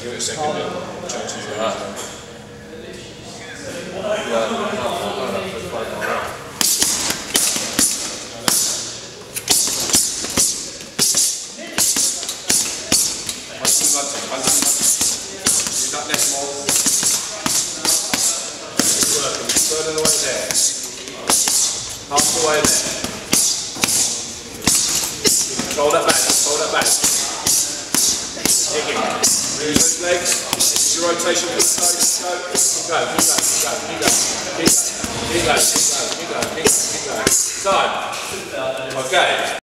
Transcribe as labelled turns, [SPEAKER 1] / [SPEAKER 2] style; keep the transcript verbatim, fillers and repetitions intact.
[SPEAKER 1] give it a second, yeah. Change his right. That left more. Good work. Further away there. Half the way there. Hold that back. Hold that back. Dig it. Move those legs. This is your rotation for the toes. Go. Keep going. Keep going. Keep going. Keep going. Keep going. Keep going. Keep going. Keep going. Keep going. Keep going. Time. Okay.